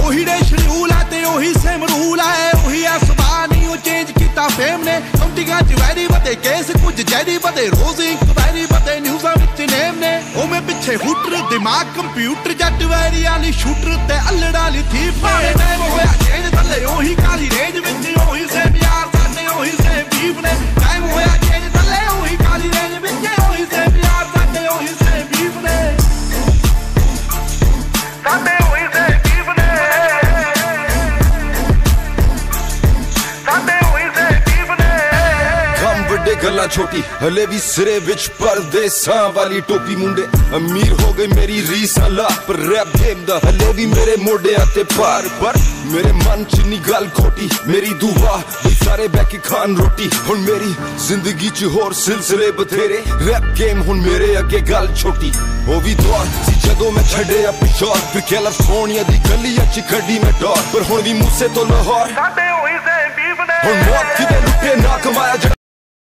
ਉਹੀ ਡੇ ਸ਼ਡਿਊਲ ਆ ਤੇ ਉਹੀ ਸੇਮ ਰੂਲ ਆ ਉਹੀ ਆ ਸੁਭਾਅ ਨਹੀਂ ਉਹ ਚੇਂਜ ਕੀਤਾ ਫੇਮ ਨੇ ਕੌਂਟੀਆਂ ਚ ਵੈਰੀ ਵਧੇ ਕੇਸ ਕੁਝ ਜੈਰੀ ਵਧੇ ਰੋਜ਼ ਇਨਕੁਆਇਰੀ ਵਧੇ ਨਿਊਜ਼ਾਂ ਵਿੱਚ ਨੇਮ ਨੇ ਉਹ ਮੈਂ ਪਿੱਛੇ ਹੂਟਰ ਦਿਮਾਗ ਕੰਪਿਊਟਰ ਜੱਟ ਵੈਰੀਆਂ ਲਈ ਸ਼ੂਟਰ ਤੇ ਅਲੜਾ ਲਈ ਥੀਪ ਨੇ ਟਾਈਮ ਹੋਇਆ ਚੇਂਜ ਥੱਲੇ ਉਹੀ ਕਾਲੀ ਰੇਂਜ ਵਿੱਚ ਉਹੀ ਸੇਮ ਯਾਰ ਸਾਡੇ ਉਹੀ ਸੇਮ ਬੀਫ ਨੇ ਟਾਈਮ ਹੋਇਆ ਚੇਂਜ ਥੱਲੇ ਉਹੀ ਕਾਲੀ ਰੇਂਜ ਵਿੱਚ ਉਹੀ ਸੇਮ ਯਾਰ ਸਾਡੇ ਉਹੀ ਸੇਮ ਬੀਫ ਨੇ ਸਾਡੇ ਉਹੀ ਸੇਮ ਬੀਫ ਨੇ ਸਾਡੇ ਉਹੀ ਸੇਮ ਬੀਫ ਨੇ ਕੰਮ ਵੱਡੇ ਗੱਲਾਂ ਛੋਟੀ ਹਲੇ ਵੀ ਸਿਰੇ ਵਿੱਚ ਪਰਦੇਸਾਂ ਵਾਲੀ ਟੋਪੀ ਮੁੰਡੇ ਅਮੀਰ ਹੋ ਗਈ ਮੇਰੀ ਰੀਸ ਅਲਾ ਪਰ ਰੈਪ ਗੇਮ ਦਾ ਹਲੇ ਵੀ ਮੇਰੇ ਮੋਢਿਆਂ ਤੇ ਭਾਰ ਪਰ ਮੇਰੇ ਮਨ ਚ ਨੀ ਗੱਲ ਖੋਟੀ ਮੇਰੀ ਦੁਆ ਵੀ ਸਾਰੇ ਬਹਿ ਕੇ ਖਾਣ ਰੋਟੀ ਹੁਣ ਮੇਰੀ ਜ਼ਿੰਦਗੀ ਚ ਹੋਰ ਸਿਲਸਿਲੇ ਬਥੇਰੇ ਰੈਪ ਗੇਮ ਹੁਣ ਮੇਰੇ ਅੱਗੇ ਗੱਲ ਛੋਟੀ ਉਹ ਵੀ ਦੌਰ ਸੀ ਜਦੋਂ ਮੈਂ ਛੱਡਿਆ ਪਿਸ਼ੌਰ ਫਿਰ ਕੈਲੀਫੋਰਨੀਆ ਦੀ ਗਲੀਆਂ ਚ ਕੱਢੀ ਮੈਂ ਡੋਰ ਪਰ ਹੁਣ ਵੀ ਮੂਸੇ ਤੋਂ ਲਾਹੌਰ ਸਾਡੇ ਉਹੀ ਸੇ ਬੀਫ ਨੇ ਹੁਣ ਮੌਤ ਕਿਤੇ ਲੁੱਟੇ ਨਾ ਕਮਾਇਆ